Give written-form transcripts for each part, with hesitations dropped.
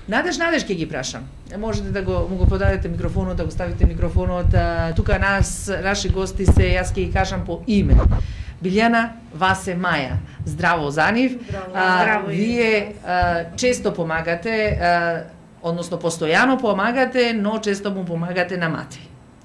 Надеж ќе ги прашам. Можете да му го подадете микрофонот, да го ставите микрофонот. Тука наши гости се, јас ќе ги кажам по име. Билјана, Васе, Маја. Здраво за нив. Здраво. Вие често помагате, односно постојано помагате, но често му помагате на Мати.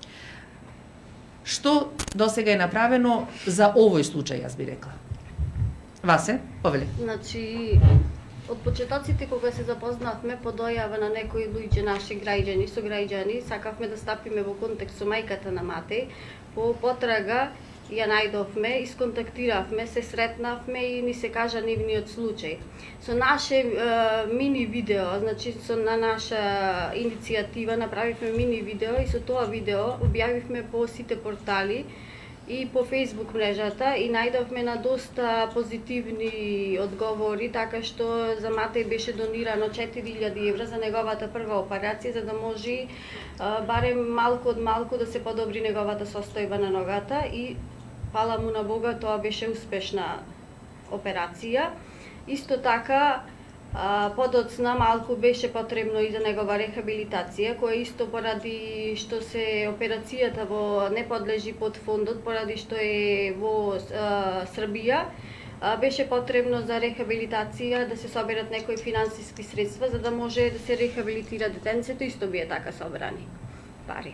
Што досега е направено за овој случај, јас би рекла? Васе, повели. Значи, од почетоците кога се запознавме по дојава на некои луѓе, наши граѓани, сограѓани, сакавме да стапиме во контекст со мајката на Матеј. По потрага ја најдовме, исконтактиравме, се сретнавме и ни се кажа нивниот случај. Со наше мини видео, значи на наша иницијатива направивме мини видео и со тоа видео објавивме по сите портали и по Facebook мрежата и најдовме на доста позитивни одговори, така што за Матеј беше донирано 4000 евра за неговата прва операција, за да може барем малку од малку да се подобри неговата состојба на ногата и фала му на Бога, тоа беше успешна операција. Исто така, подоцна малку беше потребно и за негова рехабилитација, која исто поради што се операцијата не подлежи под фондот, поради што е во Србија, беше потребно за рехабилитација да се соберат некои финансиски средства, за да може да се рехабилитира детенцето, исто бие така собрани пари.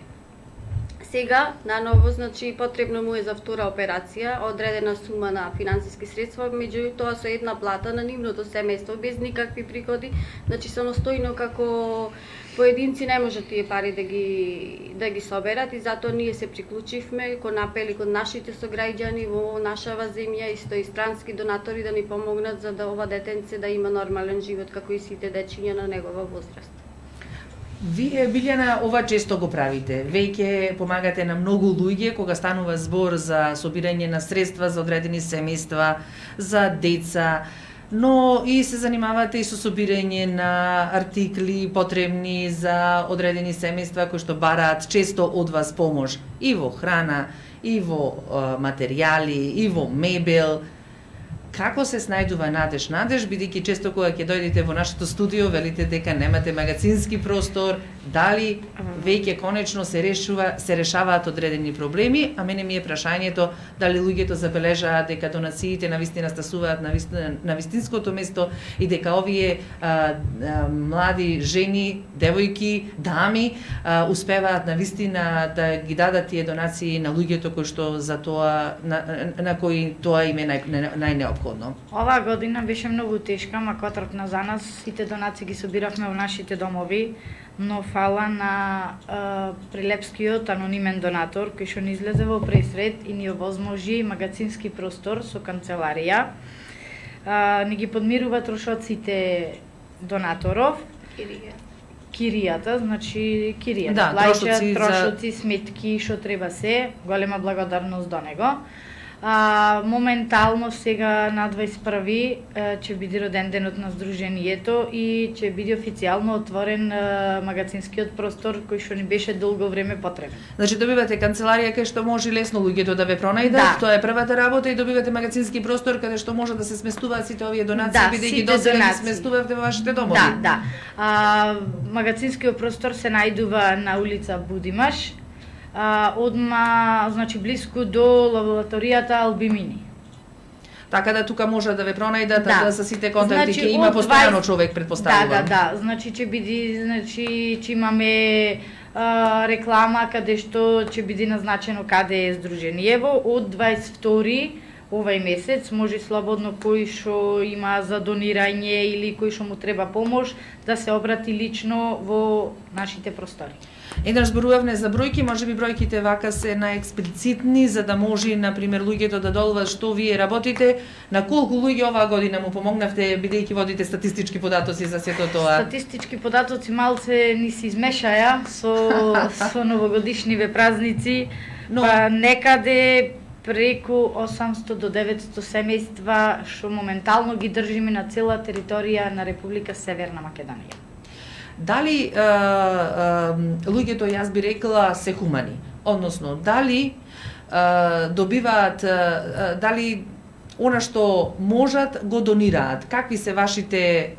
Сега, наново, значи, потребно му е за втора операција, одредена сума на финансиски средства, меѓутоа со една плата на нивното семејство, без никакви приходи, значи самостојно како поединци не може тие пари да ги соберат и затоа ние се приклучивме кон апели кон нашите сограѓани во нашава земја, исто и странски донатори да ни помогнат за да ова детенце да има нормален живот како и сите дечиња на негова возраст. Вие, Билјана, ова често го правите. Веќе помагате на многу луѓе кога станува збор за собирање на средства за одредени семејства, за деца, но и се занимавате и со собирање на артикли потребни за одредени семејства кои што бараат често од вас помош и во храна, и во материјали, и во мебел. Како се снајдува Надеж, бидејќи често кога ќе дојдете во нашето студио, велите дека немате магазински простор, дали веќе конечно се решаваат одредени проблеми, а мене ми е прашањето дали луѓето забележаат дека донациите навистина стасуваат на вистинското место и дека овие млади жени, девојки, дами успеваат навистина да ги дадат тие донации на луѓето кои што за тоа на кои тоа им е најнеопходно. Оваа година беше многу тешка, макотрпна за нас. Сите донации ги собиравме во нашите домови, но фала на прилепскиот анонимен донатор кој што ни излезе во пресред и ни овозможи магазински простор со канцеларија. Ни ги подмирува трошоците донаторов. Киријата, значи киријата. Да, трошоци, сметки, што треба се. Голема благодарност до него. Моментално сега на 21 ќе биде роден денот на Сдруженијето и ќе биде официјално отворен магазинскиот простор кој што ни беше долго време потребен. Значи добивате канцеларија кај што може лесно луѓето да ве пронајдат, да. Тоа е првата работа и добивате магазински простор каде што може да се сместуваат сите овие донации, бидејќи досега ги сместувавте во вашите домови. Да. Магазинскиот простор се најдува на улица Будимаш, одма, значи блиску до лабораторијата Албимини. Така да тука може да ве пронајдат, да со сите контакти, значи, ќе има постојано човек, претпоставувам. Да, значи ќе биде, значи ќе имаме реклама каде што ќе биде назначено каде е Сдруженијево од 22 овај месец, може слободно кој што има за донирање или кој што му треба помош да се обрати лично во нашите простори. Еднаш зборувавме за бројки, можеби бројките вака се најексплицитни, за да може, например, луѓето да долуват што вие работите, на колку луѓе оваа година му помогнавте, бидејќи водите статистички податоци за сето тоа? Статистички податоци малце ни се измешаја со новогодишниве празници, па некаде преку 800 до 900 семејства што моментално ги држиме на цела територија на Република Северна Македонија. Дали луѓето, јас би рекла, се хумани? Односно, дали добиваат, дали она што можат го донираат? Какви се вашите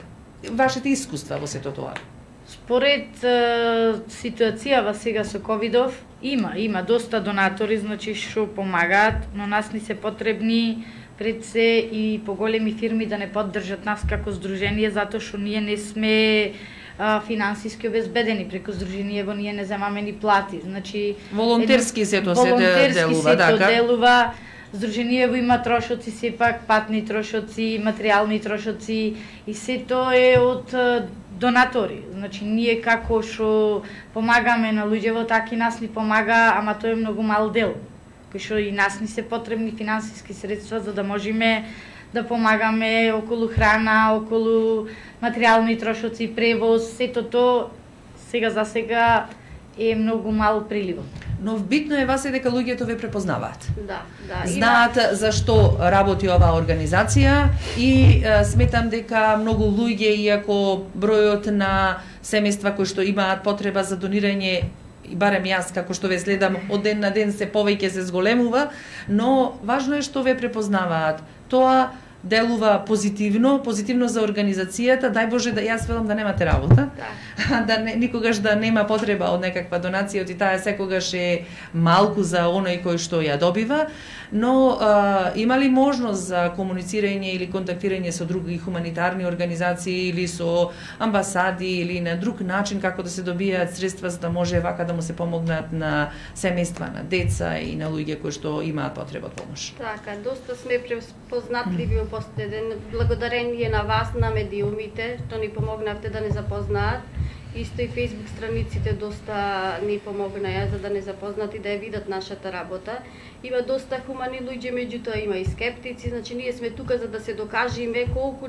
вашите искуства во сето тоа? Според ситуацијава сега со ковидов, има доста донатори, значи што помагаат, но нас ни се потребни пред се и поголеми фирми да не поддржат нас како здружение, затоа што ние не сме финансиски обезбедени преку здружениево, ние не земаме ни плати. Значи волонтерски сето делува, така? Делува. Здружениево има трошоци сепак, патни трошоци, материјални трошоци и сето е од донатори. Значи ние како што помагаме на луѓево, така и нас ни помага, ама тоа е многу мал дел. Кој што и нас ни се потребни финансиски средства за да можеме да помагаме околу храна, околу материјални трошоци, превоз, сето тоа сега за сега е многу мал приливот. Но битно е Васе дека луѓето ве препознаваат. Да. Знаат зашто работи оваа организација и сметам дека многу луѓе, иако бројот на семејства кои што имаат потреба за донирање, и барем јас како што ве следам од ден на ден се повеќе се зголемува, но важно е што ве препознаваат. Тоа делува позитивно за организацијата. Дај Боже да јас велам да немате работа. Да никогаш да нема потреба од некаква донација, и таа секогаш е малку за оној кој што ја добива, но има ли можност за комуницирање или контактирање со други хуманитарни организации или со амбасади или на друг начин како да се добијаат средства за да може вака да му се помогнат на семејства, на деца и на луѓе кои што имаат потреба од помош? Така, доста сме препознатливи во последен, благодарение на вас, на медиумите, што ни помогнавте да не запознаат. Исто и Facebook страниците доста ни помогнаа за да не запознат и да ја видат нашата работа. Има доста хумани луѓе, меѓутоа има и скептици, значи ние сме тука за да се докажеме колку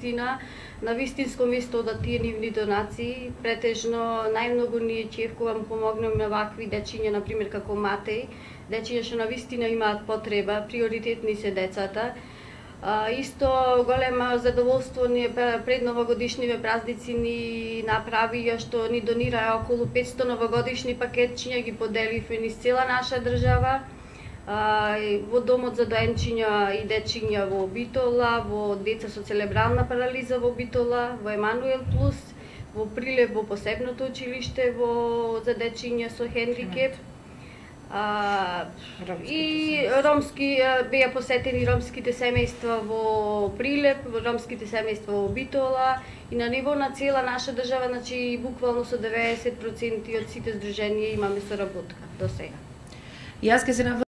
на вистинско место да тие нивни донации. Претежно најмногу ние чевкувам помогнем на вакви дечиња, например како Матеј, дечиња што на вистина имаат потреба, приоритетни се децата. Исто големо задоволство ни пред новогодишниве празници ни направија што ни донираа околу 500 новогодишни пакетчиња, ги поделивме низ цела наша држава. Во домот за доенчиња и дечиња во Битола, во деца со церебрална парализа во Битола, во Емануел Плюс, во Прилеп во посебното училиште за дечиња со хендикеп. И ромски беа посетени ромските семејства во Прилеп, ромските семејства во Битола и на ниво на цела наша држава, значи буквално со 90% од сите здруженија имаме соработка до сега. Јас ке се